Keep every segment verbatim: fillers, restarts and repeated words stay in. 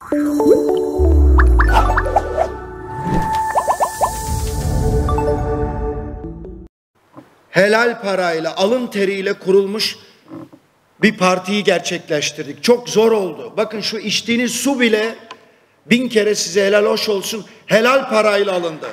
Helal parayla, alın teriyle kurulmuş bir partiyi gerçekleştirdik. Çok zor oldu. Bakın şu içtiğiniz su bile bin kere size helal hoş olsun, helal parayla alındı.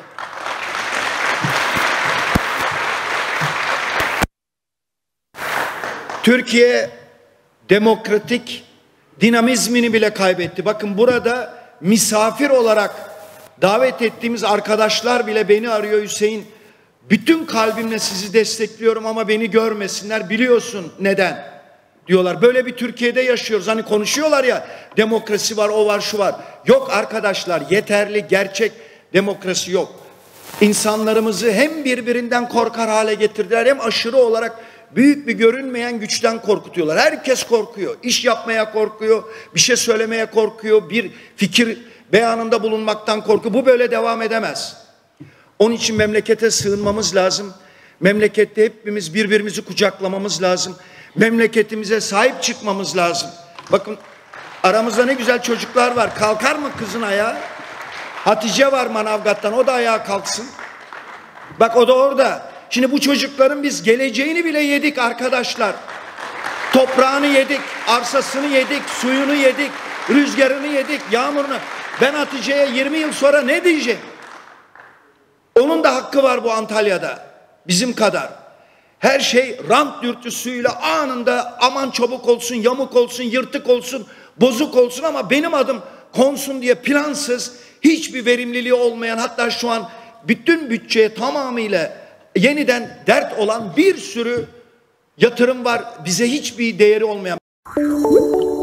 Türkiye demokratik dinamizmini bile kaybetti. Bakın burada misafir olarak davet ettiğimiz arkadaşlar bile beni arıyor. Hüseyin, bütün kalbimle sizi destekliyorum ama beni görmesinler, biliyorsun neden diyorlar. Böyle bir Türkiye'de yaşıyoruz. Hani konuşuyorlar ya, demokrasi var, o var, şu var. Yok arkadaşlar, yeterli gerçek demokrasi yok. İnsanlarımızı hem birbirinden korkar hale getirdiler, hem aşırı olarak büyük bir görünmeyen güçten korkutuyorlar. Herkes korkuyor. İş yapmaya korkuyor, bir şey söylemeye korkuyor, bir fikir beyanında bulunmaktan korkuyor. Bu böyle devam edemez. Onun için memlekete sığınmamız lazım. Memlekette hepimiz birbirimizi kucaklamamız lazım. Memleketimize sahip çıkmamız lazım. Bakın aramızda ne güzel çocuklar var. Kalkar mı kızın ayağı? Hatice var Manavgat'tan, o da ayağa kalksın. Bak o da orada. Şimdi bu çocukların biz geleceğini bile yedik arkadaşlar. Toprağını yedik, arsasını yedik, suyunu yedik, rüzgarını yedik, yağmurunu. Ben Hatice'ye yirmi yıl sonra ne diyeceğim? Onun da hakkı var bu Antalya'da. Bizim kadar. Her şey rant dürtüsüyle anında aman çabuk olsun, yamuk olsun, yırtık olsun, bozuk olsun ama benim adım konsun diye plansız, hiçbir verimliliği olmayan, hatta şu an bütün bütçeye tamamıyla yeniden dert olan bir sürü yatırım var. Bize hiçbir değeri olmayan.